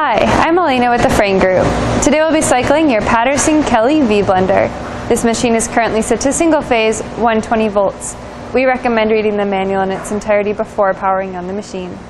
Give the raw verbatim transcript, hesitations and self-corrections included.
Hi, I'm Elena with the Frain Group. Today we'll be cycling your Patterson Kelly V-Blender. This machine is currently set to single phase, one hundred twenty volts. We recommend reading the manual in its entirety before powering on the machine.